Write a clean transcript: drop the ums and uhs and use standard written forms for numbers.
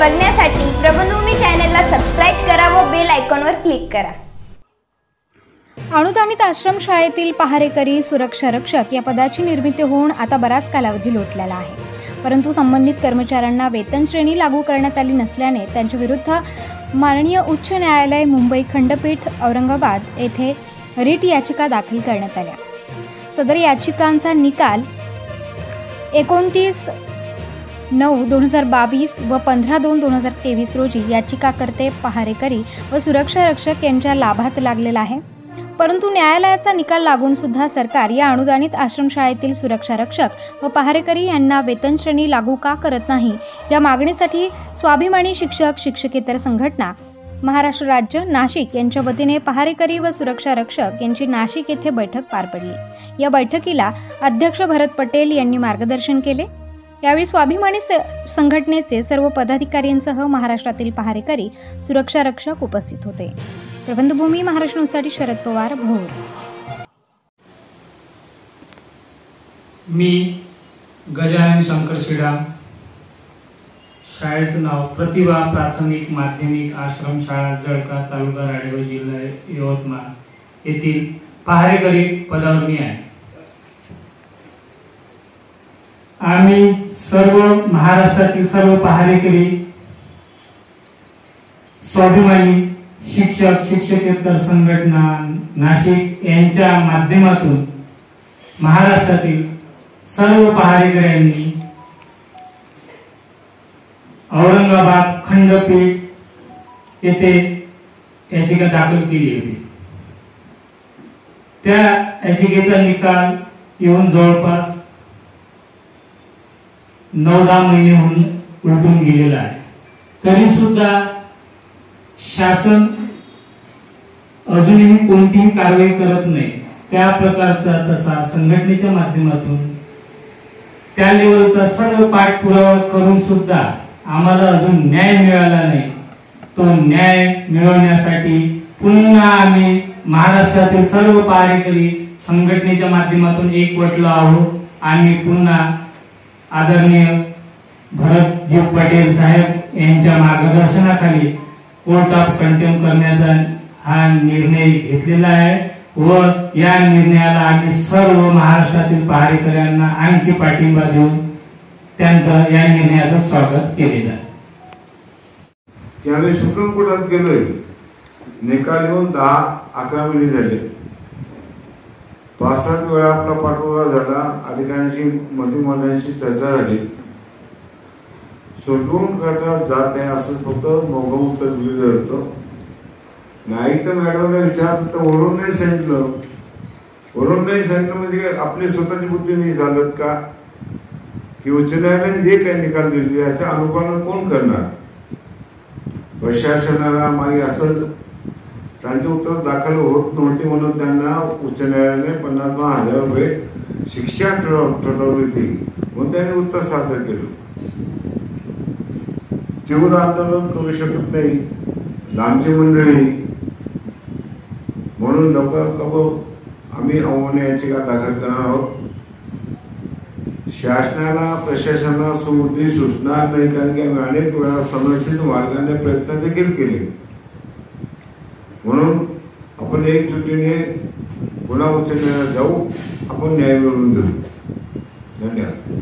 बघण्यासाठी प्रबंधभूमी चॅनलला सबस्क्राइब करा व बेल आयकॉनवर क्लिक करा। अनुदानित आश्रमशाळेतील पहारेकरी सुरक्षा रक्षक या पदाची निर्मिती होऊन आता बराच कालावधी लोटलेला आहे, परंतु संबंधित कर्मचाऱ्यांना वेतन श्रेणी लागू करण्यात आली नसल्याने त्यांच्या विरुद्ध माननीय उच्च न्यायालय मुंबई खंडपीठ औरंगाबाद येथे रिट याचिका दाखल करण्यात आल्या। सदर याचिकांचा निकाल 29/9/2022 व 15/2/2023 रोजी याचिकाकर्ते पहारेकरी व सुरक्षा रक्षक यांच्या लाभात लागलेला आहे। परंतु न्यायालयाचा निकाल लागून सुद्धा सरकार या अनुदानित आश्रमशाळेतील सुरक्षा रक्षक व पहारेकरी यांना वेतन श्रेणी लागू का करत नाही या मागणीसाठी स्वाभिमानी शिक्षक शिक्षकेतर संघटना महाराष्ट्र राज्य नाशिक यांच्या वतीने पहारेकरी व सुरक्षा रक्षक यांची नाशिक येथे बैठक पार पडली। या बैठकीला अध्यक्ष भरत पटेल यांनी मार्गदर्शन केले। यावेळी स्वाभिमानी संघटनेचे सर्व पदाधिकाऱ्यांसह महाराष्ट्रातील पहारेकरी सुरक्षा रक्षक उपस्थित होते। प्रबंधभूमी महाराष्ट्र न्यूजसाठी शरद पवार भोर। मी गजानन शंकर श्रीराम, शाळेचं नाव प्रतिभा प्राथमिक माध्यमिक आश्रमशाळा जळका तालुका राडेगाव जिल्हा यवतमाळ येथील पहारेकरी पदावर मी आहे। आम्ही सर्व महाराष्ट्रातील सर्व पहारेकरी स्वाभिमानी शिक्षक शिक्षकेतर संघटना नाशिक यांच्या माध्यमातून महाराष्ट्रातील सर्व पहारेकऱ्यांनी औरंगाबाद खंडपीठ येथे याचिका दाखल केली होती। त्या याचिकेचा निकाल येऊन जवळपास 9-10 महिने होऊन उलटून गेलेला आहे, तरी सुद्धा शासन अजूनही कोणतीही कारवाई करत नाही। त्या प्रकारचा तसा संघटनेच्या माध्यमातून त्या लेवलचा सर्व पाठपुरावा करून सुद्धा आम्हाला अजून न्याय मिळाला नाही। तो न्याय मिळवण्यासाठी पुन्हा आम्ही महाराष्ट्रातील सर्व पहारेकरी संघटनेच्या माध्यमातून एकवटलो आहोत। आम्ही पुन्हा आदरणीय भरतजी पटेल साहेब यांच्या मार्गदर्शनाखाली कोर्ट ऑफ कंटेम्प्ट करण्याचा हा निर्णय घेतलेला आहे व या निर्णयाला आम्ही सर्व महाराष्ट्रातील पहारेकऱ्यांना आणखी पाठिंबा देऊन त्यांचं या निर्णयाचं स्वागत केलेलं आहे। यावेळी सुप्रीम कोर्टात गेलोय, निकाल येऊन 10-11 महिने झाले। 5-7 वेळा आपला पाठपुरावा झाला, अधिकाऱ्यांशी मंत्रिमंडळाशी चर्चा झाली, सुप्रीम कोर्टात जात आहे असं फक्त मोगम उत्तर दिलं जातं। नाही तर मॅडमला विचारलं तर वरून नाही सांगितलं म्हणजे आपली स्वतःची बुद्धी नाही चालत का की उच्च न्यायालयाने जे काही निकाल दिले याच्या अनुपालन कोण करणार? प्रशासनाला मागे असं त्यांचे उत्तर दाखल होत नव्हते म्हणून त्यांना उच्च न्यायालयाने 50,000 रुपये शिक्षा ठरवली होती म्हणून त्यांनी उत्तर सादर केलं। तीव्र आंदोलन करू शकत नाही लांबची मंडळी, म्हणून लवकर आम्ही अवमान्य याचिका दाखल करणार आहोत। शासनाला प्रशासनाला सुबुद्धी सुचणार नाही, कारण की आम्ही अनेक वेळा समर्थित मार्गाने प्रयत्न देखील केले। म्हणून आपण एकजुटीने पुन्हा उच्च न्यायालयात जाऊ, आपण न्याय मिळवून घेऊ। धन्यवाद।